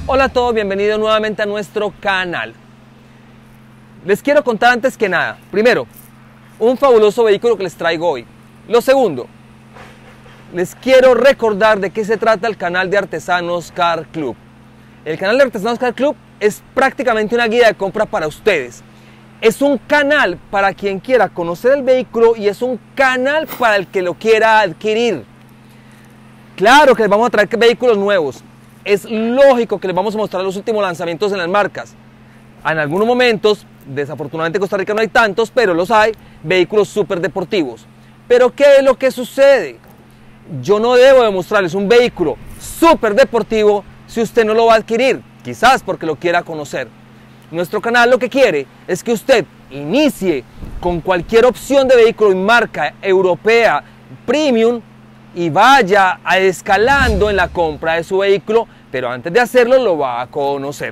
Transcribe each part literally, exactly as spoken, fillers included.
Hola a todos, bienvenidos nuevamente a nuestro canal. Les quiero contar antes que nada, primero, un fabuloso vehículo que les traigo hoy. Lo segundo, les quiero recordar de qué se trata el canal de Artesanos Car Club. El canal de Artesanos Car Club es prácticamente una guía de compra para ustedes. Es un canal para quien quiera conocer el vehículo y es un canal para el que lo quiera adquirir. Claro que les vamos a traer vehículos nuevos. Es lógico que les vamos a mostrar los últimos lanzamientos en las marcas. En algunos momentos, desafortunadamente en Costa Rica no hay tantos, pero los hay, vehículos súper deportivos. Pero ¿qué es lo que sucede? Yo no debo de mostrarles un vehículo súper deportivo si usted no lo va a adquirir, quizás porque lo quiera conocer. Nuestro canal lo que quiere es que usted inicie con cualquier opción de vehículo en marca europea premium y vaya escalando en la compra de su vehículo, pero antes de hacerlo lo va a conocer.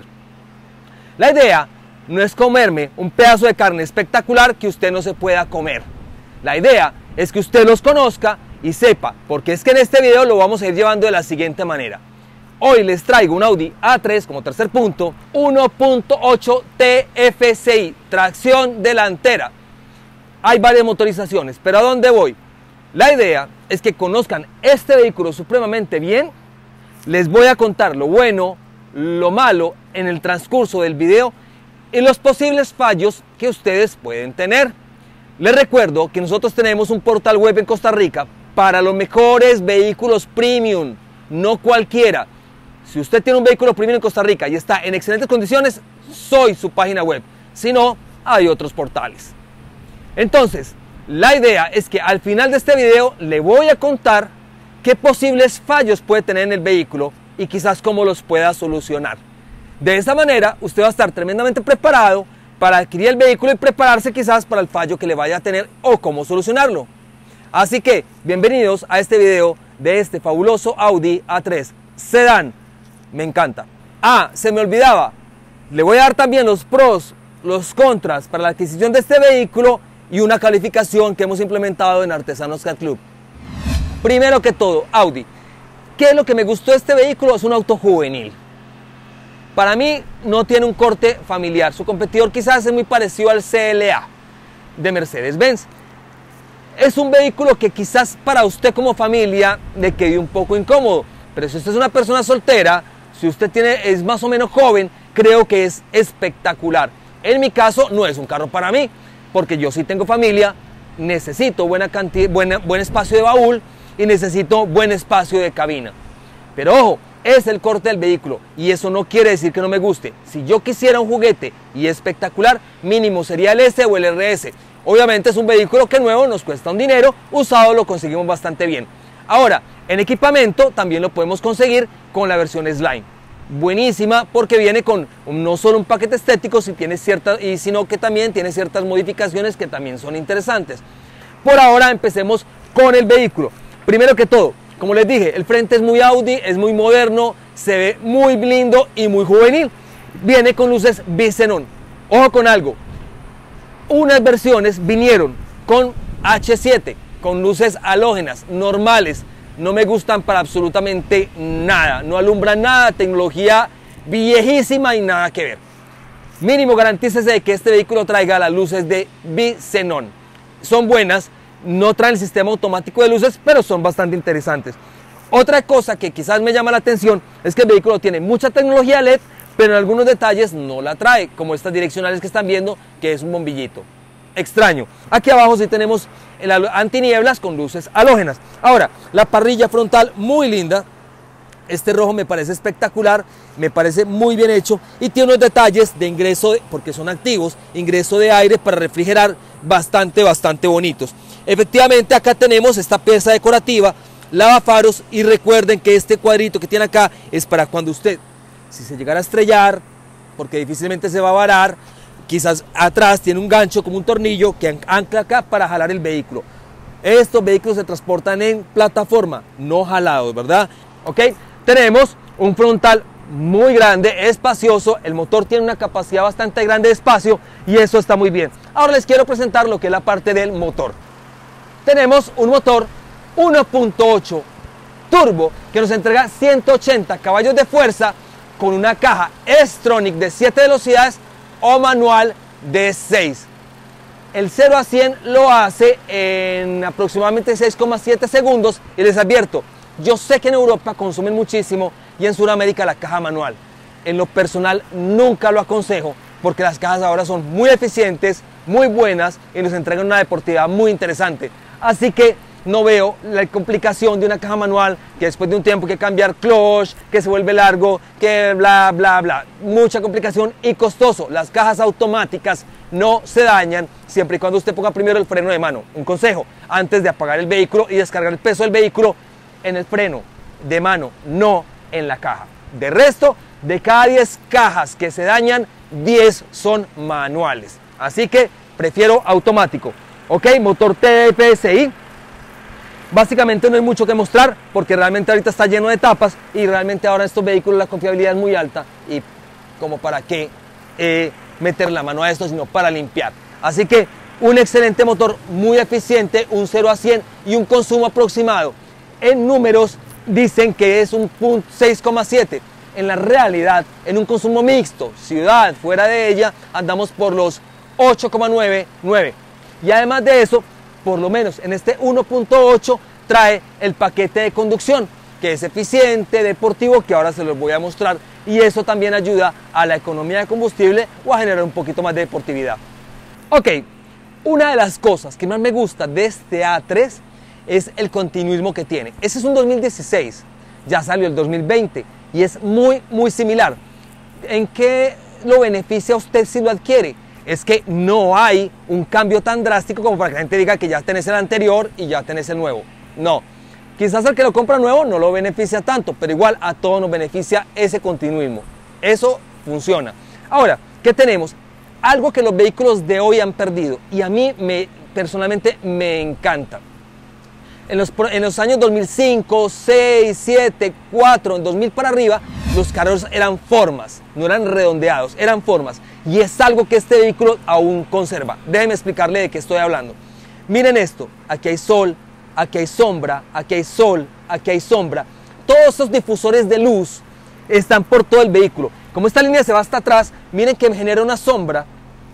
La idea no es comerme un pedazo de carne espectacular que usted no se pueda comer. La idea es que usted los conozca y sepa, porque es que en este video lo vamos a ir llevando de la siguiente manera. Hoy les traigo un Audi A tres como tercer punto, uno punto ocho T F C I, tracción delantera. Hay varias motorizaciones, pero ¿a dónde voy? La idea es que conozcan este vehículo supremamente bien. Les voy a contar lo bueno, lo malo en el transcurso del video y los posibles fallos que ustedes pueden tener. Les recuerdo que nosotros tenemos un portal web en Costa Rica para los mejores vehículos premium, no cualquiera. Si usted tiene un vehículo premium en Costa Rica y está en excelentes condiciones, soy su página web. Si no, hay otros portales. Entonces, la idea es que al final de este video le voy a contar qué posibles fallos puede tener en el vehículo y quizás cómo los pueda solucionar. De esa manera, usted va a estar tremendamente preparado para adquirir el vehículo y prepararse quizás para el fallo que le vaya a tener o cómo solucionarlo. Así que, bienvenidos a este video de este fabuloso Audi A tres Sedán. Me encanta. Ah, se me olvidaba. Le voy a dar también los pros, los contras para la adquisición de este vehículo y una calificación que hemos implementado en Artesanos Car Club. Primero que todo, Audi. ¿Qué es lo que me gustó de este vehículo? Es un auto juvenil. Para mí no tiene un corte familiar. Su competidor quizás es muy parecido al C L A de Mercedes-Benz. Es un vehículo que quizás para usted como familia le quede un poco incómodo. Pero si usted es una persona soltera, si usted tiene, es más o menos joven, creo que es espectacular. En mi caso no es un carro para mí, porque yo sí tengo familia, necesito buena cantidad, buena, buen espacio de baúl y necesito buen espacio de cabina. Pero ojo, es el corte del vehículo y eso no quiere decir que no me guste. Si yo quisiera un juguete y espectacular, mínimo sería el S o el R S. Obviamente es un vehículo que nuevo nos cuesta un dinero, usado lo conseguimos bastante bien. Ahora, en equipamiento también lo podemos conseguir con la versión Slime. Buenísima porque viene con no solo un paquete estético, si tiene cierta, y sino que también tiene ciertas modificaciones que también son interesantes. Por ahora empecemos con el vehículo. Primero que todo, como les dije, el frente es muy Audi, es muy moderno, se ve muy lindo y muy juvenil. Viene con luces bisenón. Ojo con algo, unas versiones vinieron con H siete, con luces halógenas normales. No me gustan para absolutamente nada, no alumbran nada, tecnología viejísima y nada que ver. Mínimo garantícese de que este vehículo traiga las luces de bisenón. Son buenas, no traen el sistema automático de luces, pero son bastante interesantes. Otra cosa que quizás me llama la atención es que el vehículo tiene mucha tecnología L E D, pero en algunos detalles no la trae, como estas direccionales que están viendo, que es un bombillito. Extraño. Aquí abajo sí tenemos el antinieblas con luces halógenas. Ahora, la parrilla frontal muy linda. Este rojo me parece espectacular, me parece muy bien hecho y tiene unos detalles de ingreso, de, porque son activos, ingreso de aire para refrigerar bastante, bastante bonitos. Efectivamente, acá tenemos esta pieza decorativa, lavafaros, y recuerden que este cuadrito que tiene acá es para cuando usted, si se llegara a estrellar, porque difícilmente se va a varar, quizás atrás tiene un gancho como un tornillo que ancla acá para jalar el vehículo. Estos vehículos se transportan en plataforma, no jalados, ¿verdad? Ok, tenemos un frontal muy grande, espacioso, el motor tiene una capacidad bastante grande de espacio y eso está muy bien. Ahora les quiero presentar lo que es la parte del motor. Tenemos un motor uno punto ocho turbo que nos entrega ciento ochenta caballos de fuerza con una caja S-Tronic de siete velocidades o manual de seis. El cero a cien lo hace en aproximadamente seis coma siete segundos y les advierto, yo sé que en Europa consumen muchísimo y en Sudamérica la caja manual. En lo personal nunca lo aconsejo porque las cajas ahora son muy eficientes, muy buenas y nos entregan una deportividad muy interesante. Así que no veo la complicación de una caja manual que después de un tiempo hay que cambiar clutch, que se vuelve largo, que bla bla bla. Mucha complicación y costoso. Las cajas automáticas no se dañan siempre y cuando usted ponga primero el freno de mano. Un consejo, antes de apagar el vehículo y descargar el peso del vehículo, en el freno de mano, no en la caja. De resto, de cada diez cajas que se dañan, diez son manuales. Así que prefiero automático. Ok, motor T D S I. Básicamente no hay mucho que mostrar porque realmente ahorita está lleno de tapas y realmente ahora en estos vehículos la confiabilidad es muy alta y como para qué eh, meter la mano a esto, sino para limpiar. Así que un excelente motor, muy eficiente, un cero a cien y un consumo aproximado. En números dicen que es un seis coma siete. En la realidad, en un consumo mixto, ciudad, fuera de ella, andamos por los ocho coma noventa y nueve. Y además de eso, por lo menos en este uno punto ocho trae el paquete de conducción, que es eficiente, deportivo, que ahora se los voy a mostrar. Y eso también ayuda a la economía de combustible o a generar un poquito más de deportividad. Ok, una de las cosas que más me gusta de este A tres es el continuismo que tiene. Ese es un dos mil dieciséis, ya salió el dos mil veinte y es muy, muy similar. ¿En qué lo beneficia a usted si lo adquiere? Es que no hay un cambio tan drástico como para que la gente diga que ya tenés el anterior y ya tenés el nuevo. No, quizás el que lo compra nuevo no lo beneficia tanto, pero igual a todos nos beneficia ese continuismo. Eso funciona. Ahora, ¿qué tenemos? Algo que los vehículos de hoy han perdido y a mí me, personalmente me encanta. En los, en los años dos mil cinco, seis, siete, cuatro, en dos mil para arriba, los carros eran formas, no eran redondeados, eran formas. Y es algo que este vehículo aún conserva. Déjenme explicarle de qué estoy hablando. Miren esto, aquí hay sol, aquí hay sombra, aquí hay sol, aquí hay sombra. Todos estos difusores de luz están por todo el vehículo. Como esta línea se va hasta atrás, miren que me genera una sombra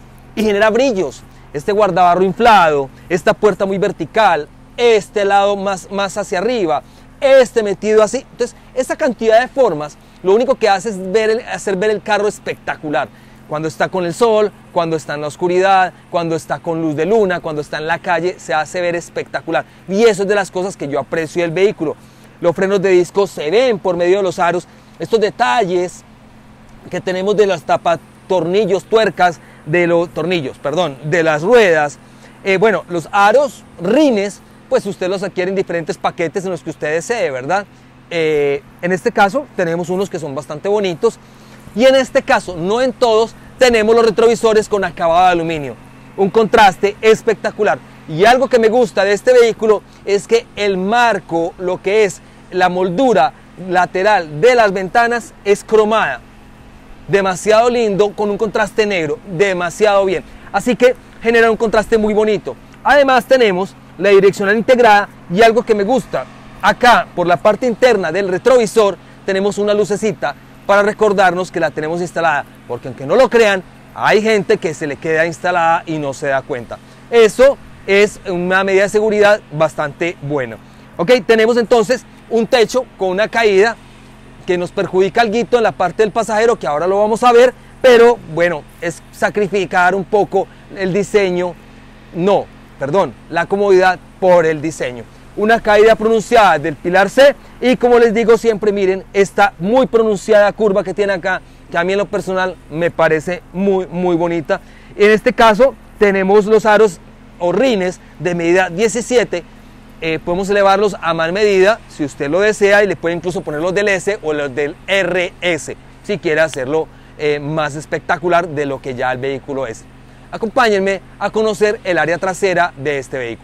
y genera brillos. Este guardabarro inflado, esta puerta muy vertical, este lado más, más hacia arriba, este metido así. Entonces, esa cantidad de formas, lo único que hace es ver el, hacer ver el carro espectacular. Cuando está con el sol, cuando está en la oscuridad, cuando está con luz de luna, cuando está en la calle, se hace ver espectacular. Y eso es de las cosas que yo aprecio del vehículo. Los frenos de disco se ven por medio de los aros. Estos detalles que tenemos de las tapas, tornillos, tuercas, de los tornillos, perdón, de las ruedas. Eh, bueno, los aros, rines, pues usted los adquiere en diferentes paquetes en los que usted desee, ¿verdad? Eh, en este caso tenemos unos que son bastante bonitos. Y en este caso, no en todos, tenemos los retrovisores con acabado de aluminio. Un contraste espectacular. Y algo que me gusta de este vehículo es que el marco, lo que es la moldura lateral de las ventanas, es cromada. Demasiado lindo, con un contraste negro, demasiado bien. Así que genera un contraste muy bonito. Además tenemos la direccional integrada y algo que me gusta. Acá, por la parte interna del retrovisor, tenemos una lucecita para recordarnos que la tenemos instalada, porque aunque no lo crean, hay gente que se le queda instalada y no se da cuenta. Eso es una medida de seguridad bastante buena. Ok, tenemos entonces un techo con una caída que nos perjudica algo en la parte del pasajero, que ahora lo vamos a ver, pero bueno, es sacrificar un poco el diseño, no, perdón, la comodidad por el diseño. Una caída pronunciada del pilar C y como les digo siempre, miren esta muy pronunciada curva que tiene acá, que a mí en lo personal me parece muy muy bonita. En este caso tenemos los aros o rines de medida diecisiete, eh, podemos elevarlos a más medida si usted lo desea y le puede incluso poner los del S o los del R S si quiere hacerlo eh, más espectacular de lo que ya el vehículo es. Acompáñenme a conocer el área trasera de este vehículo.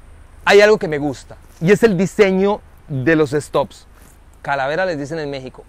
Hay algo que me gusta y es el diseño de los stops. Calavera les dicen en México.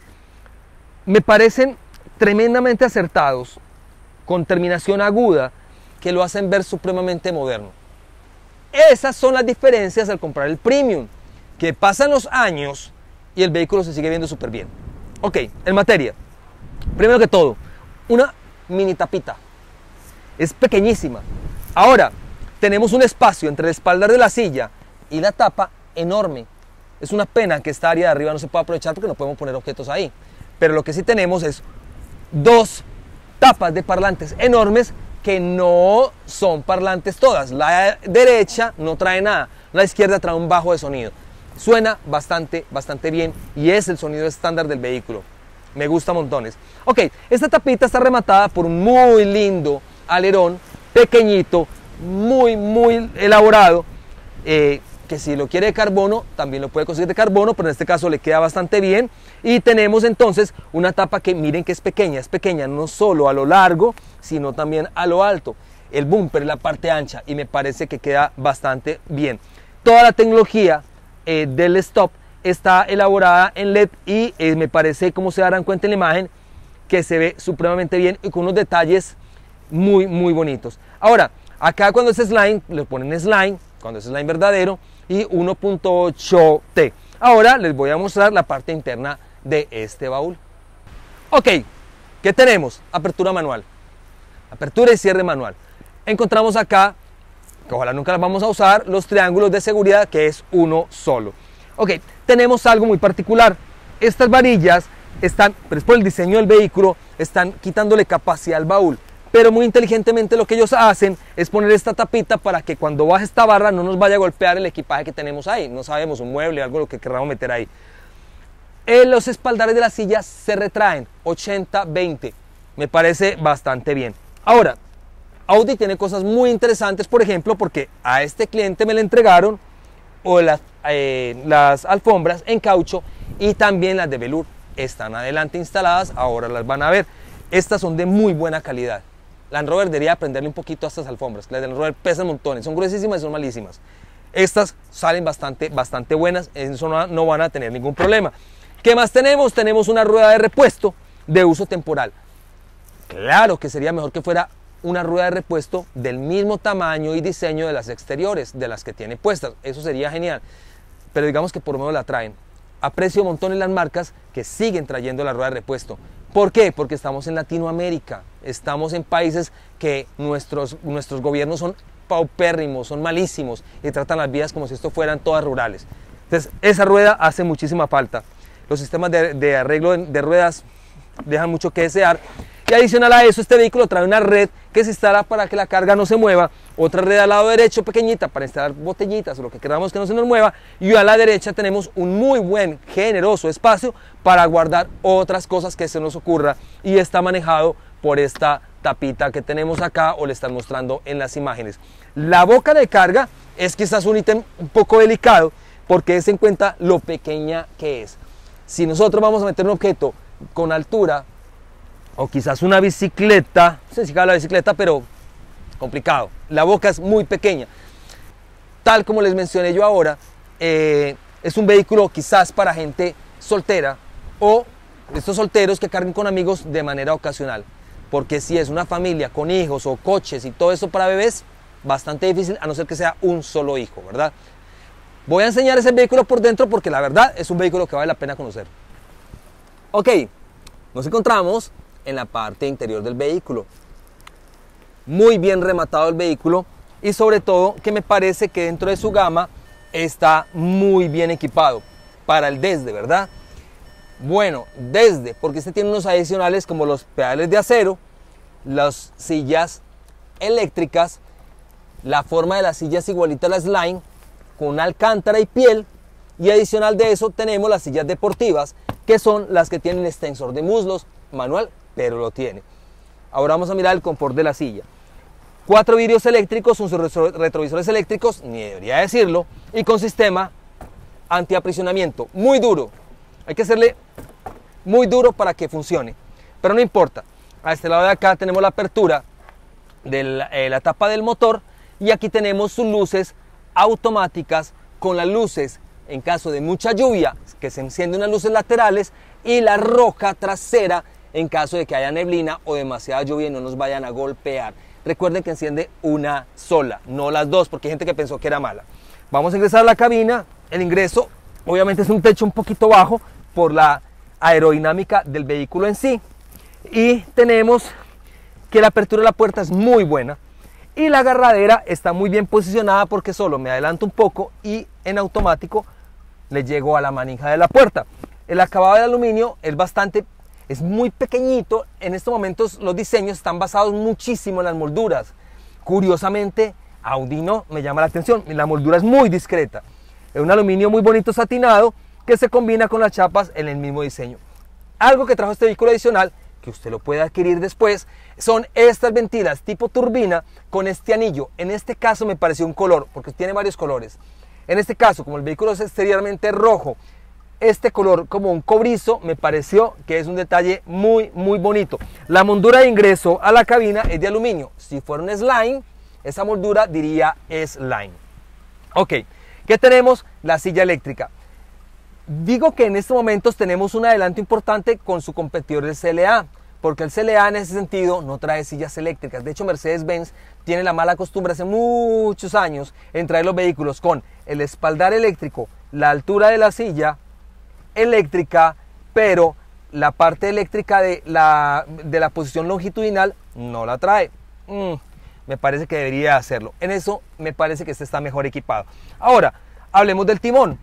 Me parecen tremendamente acertados, con terminación aguda, que lo hacen ver supremamente moderno. Esas son las diferencias al comprar el Premium, que pasan los años y el vehículo se sigue viendo súper bien. Ok, en materia. Primero que todo, una mini tapita. Es pequeñísima. Ahora, tenemos un espacio entre el espaldar de la silla y la tapa enorme. Es una pena que esta área de arriba no se pueda aprovechar porque no podemos poner objetos ahí. Pero lo que sí tenemos es dos tapas de parlantes enormes que no son parlantes todas. La derecha no trae nada, la izquierda trae un bajo de sonido. Suena bastante, bastante bien y es el sonido estándar del vehículo. Me gusta montones. Ok, esta tapita está rematada por un muy lindo alerón, pequeñito, muy, muy elaborado, eh, que si lo quiere de carbono, también lo puede conseguir de carbono, pero en este caso le queda bastante bien. Y tenemos entonces una tapa que miren que es pequeña, es pequeña no solo a lo largo, sino también a lo alto. El bumper es la parte ancha y me parece que queda bastante bien. Toda la tecnología eh, del stop está elaborada en L E D y eh, me parece, como se darán cuenta en la imagen, que se ve supremamente bien y con unos detalles muy, muy bonitos. Ahora, acá cuando es slime, le ponen slime, cuando es slime verdadero, y uno punto ocho T. Ahora les voy a mostrar la parte interna de este baúl. Ok, ¿qué tenemos? Apertura manual. Apertura y cierre manual. Encontramos acá, que ojalá nunca las vamos a usar, los triángulos de seguridad, que es uno solo. Ok, tenemos algo muy particular. Estas varillas están, pero es por el diseño del vehículo, están quitándole capacidad al baúl. Pero muy inteligentemente lo que ellos hacen es poner esta tapita para que cuando baje esta barra no nos vaya a golpear el equipaje que tenemos ahí. No sabemos, un mueble, algo lo que queramos meter ahí. Eh, los espaldares de la silla se retraen, ochenta veinte. Me parece bastante bien. Ahora, Audi tiene cosas muy interesantes, por ejemplo, porque a este cliente me le entregaron o las, eh, las alfombras en caucho y también las de velour. Están adelante instaladas, ahora las van a ver. Estas son de muy buena calidad. Land Rover debería aprenderle un poquito a estas alfombras. Las de Land Rover pesan montones, son gruesísimas y son malísimas. Estas salen bastante, bastante buenas, en eso no, no van a tener ningún problema. ¿Qué más tenemos? Tenemos una rueda de repuesto de uso temporal. Claro que sería mejor que fuera una rueda de repuesto del mismo tamaño y diseño de las exteriores, de las que tiene puestas. Eso sería genial. Pero digamos que por lo menos la traen. Aprecio montones las marcas que siguen trayendo la rueda de repuesto. ¿Por qué? Porque estamos en Latinoamérica, estamos en países que nuestros, nuestros gobiernos son paupérrimos, son malísimos y tratan las vías como si esto fueran todas rurales. Entonces, esa rueda hace muchísima falta. Los sistemas de, de arreglo de, de ruedas dejan mucho que desear. Y adicional a eso, este vehículo trae una red que se instala para que la carga no se mueva, otra red al lado derecho pequeñita para instalar botellitas o lo que queramos que no se nos mueva, y a la derecha tenemos un muy buen, generoso espacio para guardar otras cosas que se nos ocurra, y está manejado por esta tapita que tenemos acá o le están mostrando en las imágenes. La boca de carga es quizás un ítem un poco delicado porque es en cuenta lo pequeña que es. Si nosotros vamos a meter un objeto con altura, o quizás una bicicleta, no sé si cabe la bicicleta, pero complicado. La boca es muy pequeña. Tal como les mencioné yo ahora, eh, es un vehículo quizás para gente soltera o estos solteros que carguen con amigos de manera ocasional. Porque si es una familia con hijos o coches y todo eso para bebés, bastante difícil, a no ser que sea un solo hijo, ¿verdad? Voy a enseñar ese vehículo por dentro porque la verdad es un vehículo que vale la pena conocer. Ok, nos encontramos en la parte interior del vehículo. Muy bien rematado el vehículo y sobre todo que me parece que dentro de su gama está muy bien equipado para el desde, ¿verdad? Bueno, desde, porque este tiene unos adicionales como los pedales de acero, las sillas eléctricas, la forma de la silla es igualita a la Slime, con alcántara y piel, y adicional de eso tenemos las sillas deportivas, que son las que tienen extensor de muslos, manual, pero lo tiene. Ahora vamos a mirar el confort de la silla. Cuatro vidrios eléctricos, sus retrovisores eléctricos, ni debería decirlo, y con sistema antiaprisionamiento, muy duro. Hay que hacerle muy duro para que funcione, pero no importa. A este lado de acá tenemos la apertura de la, eh, la tapa del motor, y aquí tenemos sus luces automáticas con las luces en caso de mucha lluvia, que se encienden unas luces laterales, y la roja trasera en caso de que haya neblina o demasiada lluvia y no nos vayan a golpear. Recuerden que enciende una sola, no las dos, porque hay gente que pensó que era mala. Vamos a ingresar a la cabina. El ingreso obviamente es un techo un poquito bajo por la aerodinámica del vehículo en sí. Y tenemos que la apertura de la puerta es muy buena y la agarradera está muy bien posicionada porque solo me adelanto un poco y en automático le llego a la manija de la puerta. El acabado de aluminio es bastante, es muy pequeñito. En estos momentos los diseños están basados muchísimo en las molduras. Curiosamente, Audi no, me llama la atención, la moldura es muy discreta. Es un aluminio muy bonito satinado que se combina con las chapas en el mismo diseño. Algo que trajo este vehículo adicional, que usted lo puede adquirir después, son estas ventilas tipo turbina con este anillo. En este caso me pareció un color, porque tiene varios colores. En este caso, como el vehículo es exteriormente rojo, este color como un cobrizo me pareció que es un detalle muy muy bonito. La moldura de ingreso a la cabina es de aluminio. Si fuera un slime, esa moldura diría slime. Ok, ¿qué tenemos? La silla eléctrica. Digo que en estos momentos tenemos un adelanto importante con su competidor el C L A, porque el C L A en ese sentido no trae sillas eléctricas. De hecho, Mercedes-Benz tiene la mala costumbre hace muchos años en traer los vehículos con el espaldar eléctrico, la altura de la silla eléctrica, pero la parte eléctrica de la, de la posición longitudinal no la trae. Mm, me parece que debería hacerlo. En eso me parece que este está mejor equipado. Ahora, hablemos del timón.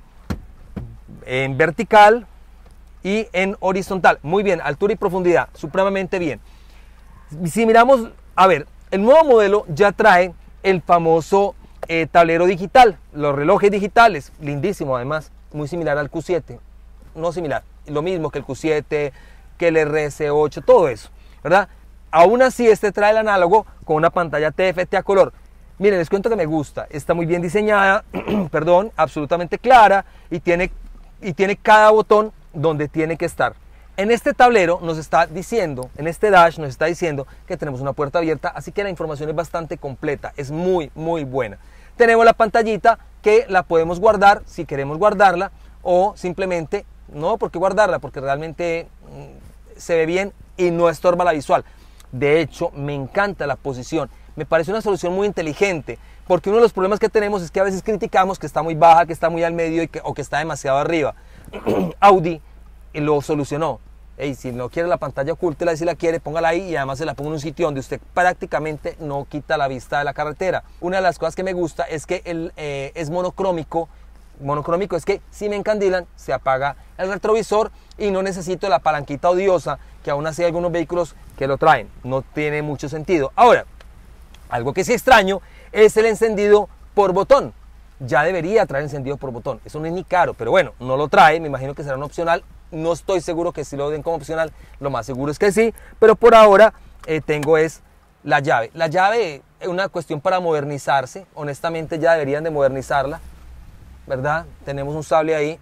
En vertical y en horizontal, muy bien, altura y profundidad, supremamente bien. Si miramos, a ver, el nuevo modelo ya trae el famoso eh, tablero digital, los relojes digitales, lindísimo además, muy similar al Q siete, no similar, lo mismo que el Q siete, que el R S ocho, todo eso, ¿verdad? Aún así este trae el análogo con una pantalla T F T a color. Miren, les cuento que me gusta, está muy bien diseñada, perdón, absolutamente clara y tiene y tiene cada botón donde tiene que estar. En este tablero nos está diciendo, en este dash nos está diciendo que tenemos una puerta abierta, así que la información es bastante completa, es muy muy buena. Tenemos la pantallita que la podemos guardar si queremos guardarla o simplemente, no porque guardarla, porque realmente mmm, se ve bien y no estorba la visual. De hecho, me encanta la posición, me parece una solución muy inteligente. Porque uno de los problemas que tenemos es que a veces criticamos que está muy baja, que está muy al medio y que, o que está demasiado arriba. Audi lo solucionó. Hey, si no quiere la pantalla, ocúltela, y si la quiere, póngala ahí y además se la ponga en un sitio donde usted prácticamente no quita la vista de la carretera. Una de las cosas que me gusta es que el, eh, es monocrómico. Monocrómico es que si me encandilan, se apaga el retrovisor y no necesito la palanquita odiosa que aún así hay algunos vehículos que lo traen. No tiene mucho sentido. Ahora, algo que sí extraño es el encendido por botón. Ya debería traer encendido por botón. Eso no es ni caro, pero bueno, no lo trae. Me imagino que será un opcional. No estoy seguro que si lo den como opcional. Lo más seguro es que sí. Pero por ahora eh, tengo es la llave. La llave es una cuestión para modernizarse. Honestamente ya deberían de modernizarla, ¿verdad? Tenemos un sable ahí.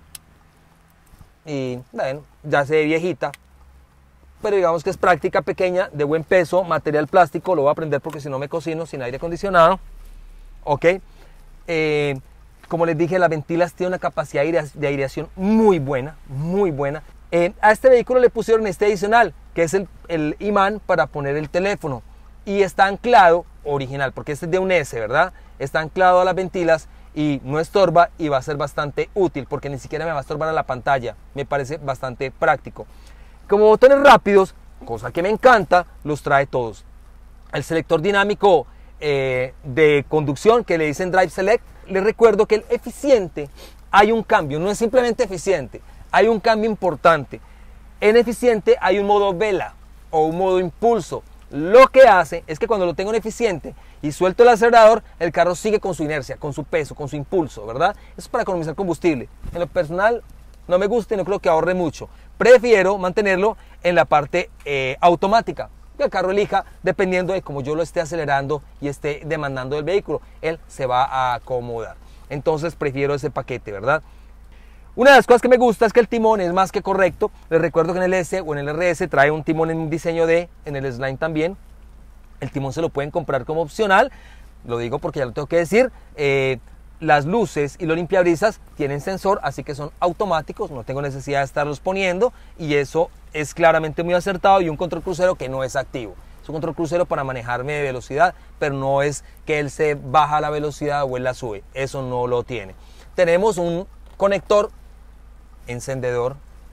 Y bueno, ya se ve viejita. Pero digamos que es práctica, pequeña, de buen peso, material plástico. Lo voy a prender porque si no me cocino sin aire acondicionado. Ok. Eh, como les dije, las ventilas tienen una capacidad de aireación muy buena, muy buena. Eh, a este vehículo le pusieron este adicional, que es el, el imán para poner el teléfono. Y está anclado, original, porque este es de un S, ¿verdad? Está anclado a las ventilas y no estorba y va a ser bastante útil, porque ni siquiera me va a estorbar a la pantalla. Me parece bastante práctico. Como botones rápidos, cosa que me encanta, los trae todos. El selector dinámico eh, de conducción que le dicen Drive Select, les recuerdo que el eficiente, hay un cambio, no es simplemente eficiente, hay un cambio importante. En eficiente hay un modo vela o un modo impulso. Lo que hace es que cuando lo tengo en eficiente y suelto el acelerador, el carro sigue con su inercia, con su peso, con su impulso, ¿verdad? Eso es para economizar combustible. En lo personal no me gusta y no creo que ahorre mucho. Prefiero mantenerlo en la parte eh, automática, que el carro elija dependiendo de cómo yo lo esté acelerando y esté demandando del vehículo. Él se va a acomodar. Entonces prefiero ese paquete, ¿verdad? Una de las cosas que me gusta es que el timón es más que correcto. Les recuerdo que en el S o en el R S trae un timón en un diseño D, en el Slime también. El timón se lo pueden comprar como opcional. Lo digo porque ya lo tengo que decir. Eh, Las luces y los limpiabrisas tienen sensor, así que son automáticos, no tengo necesidad de estarlos poniendo y eso es claramente muy acertado. Y un control crucero que no es activo. Es un control crucero para manejarme de velocidad, pero no es que él se baja la velocidad o él la sube. Eso no lo tiene. Tenemos un conector encendedor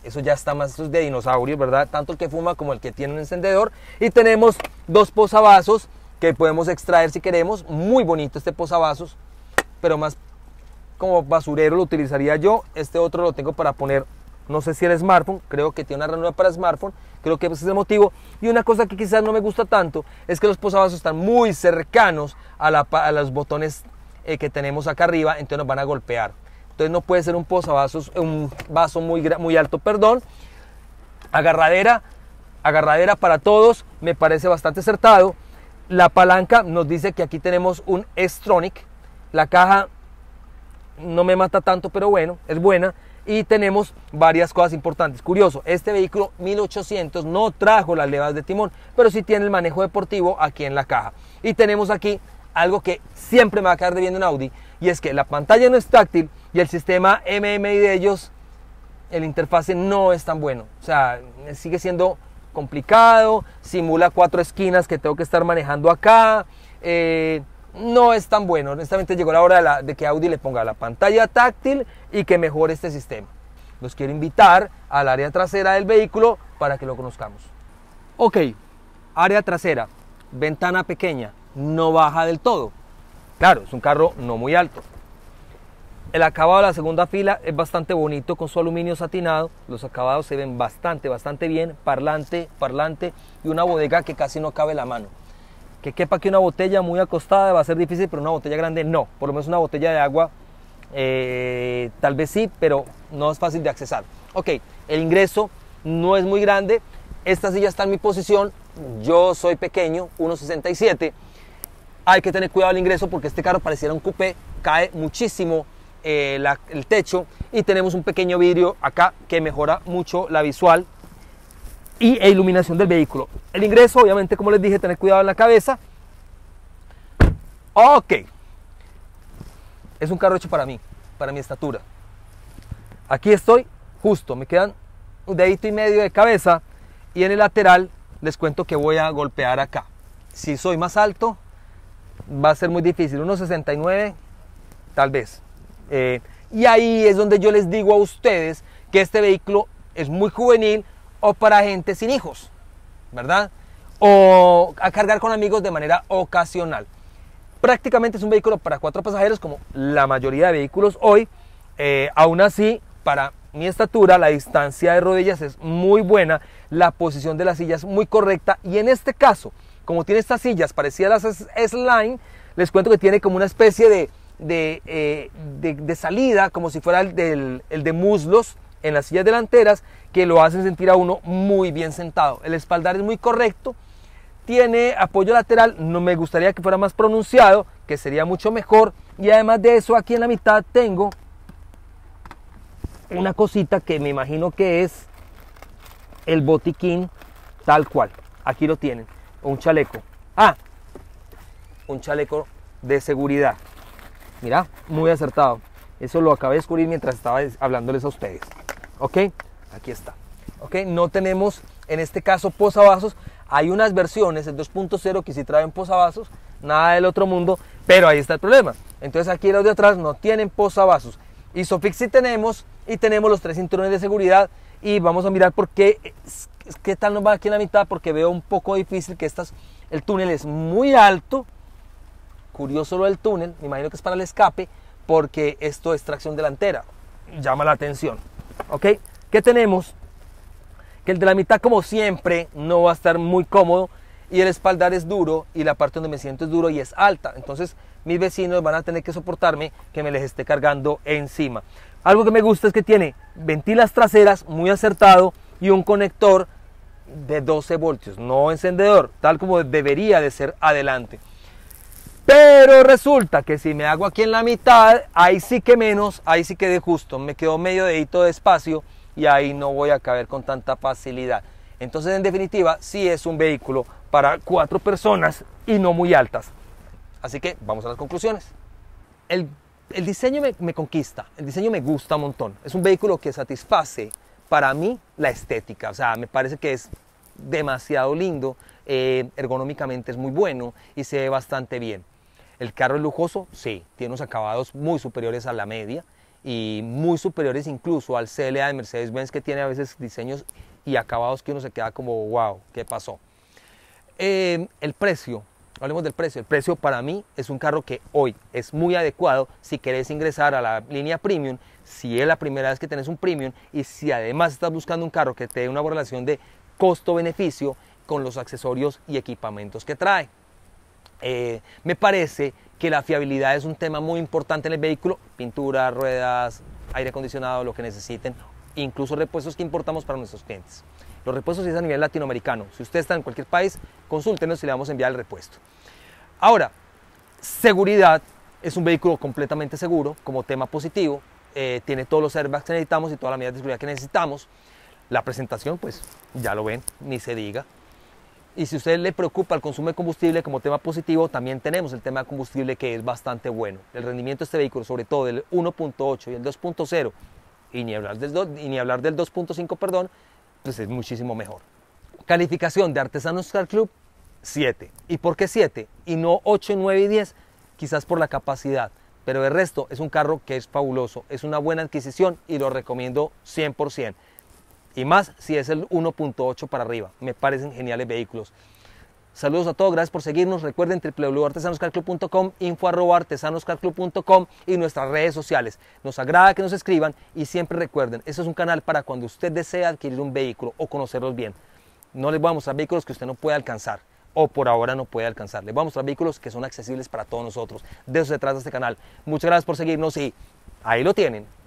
eso ya está más, eso es de dinosaurios, ¿verdad? Tanto el que fuma como el que tiene un encendedor. Y tenemos dos posavasos que podemos extraer si queremos. Muy bonito este posavasos, pero más como basurero lo utilizaría yo. Este otro lo tengo para poner, no sé si el smartphone, creo que tiene una ranura para smartphone, creo que ese es el motivo. Y una cosa que quizás no me gusta tanto es que los posavasos están muy cercanos a, la, a los botones eh, que tenemos acá arriba, entonces nos van a golpear. Entonces no puede ser un posavasos, un vaso muy, muy alto, perdón. Agarradera, agarradera para todos, me parece bastante acertado. La palanca nos dice que aquí tenemos un S-Tronic, la caja no me mata tanto, pero bueno, es buena. Y tenemos varias cosas importantes. Curioso, este vehículo mil ochocientos no trajo las levas de timón, pero sí tiene el manejo deportivo aquí en la caja. Y tenemos aquí algo que siempre me va a quedar debiendo en Audi, y es que la pantalla no es táctil y el sistema M M I de ellos, el interfase no es tan bueno. O sea, sigue siendo complicado, simula cuatro esquinas que tengo que estar manejando acá. Eh, no es tan bueno. Honestamente llegó la hora de, la, de que Audi le ponga la pantalla táctil y que mejore este sistema. Los quiero invitar al área trasera del vehículo para que lo conozcamos. Ok, área trasera, ventana pequeña, no baja del todo. Claro, es un carro no muy alto. El acabado de la segunda fila es bastante bonito con su aluminio satinado. Los acabados se ven bastante, bastante bien. Parlante, parlante y una bodega que casi no cabe la mano. Que quepa aquí una botella muy acostada va a ser difícil, pero una botella grande no. Por lo menos una botella de agua eh, tal vez sí, pero no es fácil de accesar. Ok, el ingreso no es muy grande. Esta silla está en mi posición. Yo soy pequeño, uno sesenta y siete. Hay que tener cuidado al ingreso porque este carro pareciera un coupé. Cae muchísimo eh, la, el techo y tenemos un pequeño vidrio acá que mejora mucho la visual y e iluminación del vehículo. El ingreso, obviamente, como les dije, tener cuidado en la cabeza. Ok. Es un carro hecho para mí, para mi estatura. Aquí estoy, justo, me quedan un dedito y medio de cabeza y en el lateral les cuento que voy a golpear acá. Si soy más alto, va a ser muy difícil, uno sesenta y nueve, tal vez. Eh, y ahí es donde yo les digo a ustedes que este vehículo es muy juvenil o para gente sin hijos, ¿verdad? O a cargar con amigos de manera ocasional. Prácticamente es un vehículo para cuatro pasajeros como la mayoría de vehículos hoy. Eh, aún así, para mi estatura, la distancia de rodillas es muy buena, la posición de la silla es muy correcta y en este caso, como tiene estas sillas parecidas a las S-Line, les cuento que tiene como una especie de, de, eh, de, de salida, como si fuera el, del, el de muslos en las sillas delanteras, que lo hacen sentir a uno muy bien sentado. El espaldar es muy correcto, tiene apoyo lateral, no me gustaría que fuera más pronunciado, que sería mucho mejor, y además de eso aquí en la mitad tengo una cosita que me imagino que es el botiquín tal cual. Aquí lo tienen, un chaleco. Ah, un chaleco de seguridad. Mira, muy acertado. Eso lo acabé de descubrir mientras estaba hablándoles a ustedes. Ok, aquí está. Ok, no tenemos en este caso posavasos. Hay unas versiones, el dos punto cero, que sí traen posavasos, nada del otro mundo, pero ahí está el problema. Entonces aquí los de atrás no tienen posavasos. Isofix sí tenemos, y tenemos los tres cinturones de seguridad. Y vamos a mirar por qué, qué tal nos va aquí en la mitad, porque veo un poco difícil que estas, el túnel es muy alto. Curioso lo del túnel, me imagino que es para el escape, porque esto es tracción delantera. Llama la atención. ¿Ok? ¿Qué tenemos? Que el de la mitad, como siempre, no va a estar muy cómodo y el espaldar es duro y la parte donde me siento es duro y es alta. Entonces mis vecinos van a tener que soportarme que me les esté cargando encima. Algo que me gusta es que tiene ventilas traseras muy acertado y un conector de doce voltios, no encendedor, tal como debería de ser adelante. Pero resulta que si me hago aquí en la mitad, ahí sí que menos, ahí sí quedé justo, me quedó medio dedito de espacio y ahí no voy a caber con tanta facilidad. Entonces, en definitiva, sí es un vehículo para cuatro personas y no muy altas. Así que vamos a las conclusiones. El, el diseño me, me conquista, el diseño me gusta un montón. Es un vehículo que satisface para mí la estética, o sea, me parece que es demasiado lindo, eh, ergonómicamente es muy bueno y se ve bastante bien. El carro es lujoso, sí, tiene unos acabados muy superiores a la media y muy superiores incluso al C L A de Mercedes-Benz, que tiene a veces diseños y acabados que uno se queda como wow, ¿qué pasó? Eh, el precio, hablemos del precio. El precio para mí es un carro que hoy es muy adecuado si querés ingresar a la línea premium, si es la primera vez que tenés un premium y si además estás buscando un carro que te dé una relación de costo-beneficio con los accesorios y equipamientos que trae. Eh, me parece que la fiabilidad es un tema muy importante en el vehículo, pintura, ruedas, aire acondicionado, lo que necesiten, incluso repuestos que importamos para nuestros clientes. Los repuestos es a nivel latinoamericano. Si usted está en cualquier país, consúltenos y le vamos a enviar el repuesto. Ahora, seguridad. Es un vehículo completamente seguro, como tema positivo. Eh, tiene todos los airbags que necesitamos y todas las medidas de seguridad que necesitamos. La presentación, pues ya lo ven, ni se diga. Y si a usted le preocupa el consumo de combustible como tema positivo, también tenemos el tema de combustible, que es bastante bueno. El rendimiento de este vehículo, sobre todo del uno punto ocho y el dos punto cero, y ni hablar del, y ni hablar del dos punto cinco, perdón, pues es muchísimo mejor. Calificación de Artesanos Car Club, siete. ¿Y por qué siete? Y no ocho, nueve y diez, quizás por la capacidad. Pero el resto es un carro que es fabuloso, es una buena adquisición y lo recomiendo cien por ciento. Y más si es el uno punto ocho para arriba, me parecen geniales vehículos. Saludos a todos, gracias por seguirnos. Recuerden w w w punto artesanos car club punto com, info arroba artesanos car club punto com y nuestras redes sociales. Nos agrada que nos escriban y siempre recuerden, este es un canal para cuando usted desea adquirir un vehículo o conocerlos bien. No les voy a mostrar vehículos que usted no puede alcanzar o por ahora no puede alcanzar. Les voy a mostrar vehículos que son accesibles para todos nosotros. De eso se trata este canal. Muchas gracias por seguirnos y ahí lo tienen.